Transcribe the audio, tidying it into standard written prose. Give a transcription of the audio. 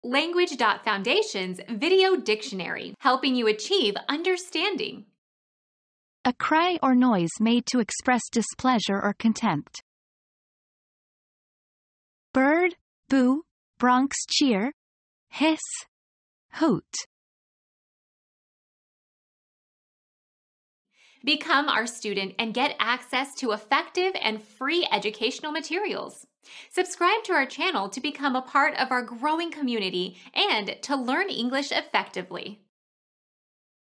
Language.Foundation's Video Dictionary, helping you achieve understanding. A cry or noise made to express displeasure or contempt. Bird, boo, Bronx cheer, hiss, hoot. Become our student and get access to effective and free educational materials. Subscribe to our channel to become a part of our growing community and to learn English effectively.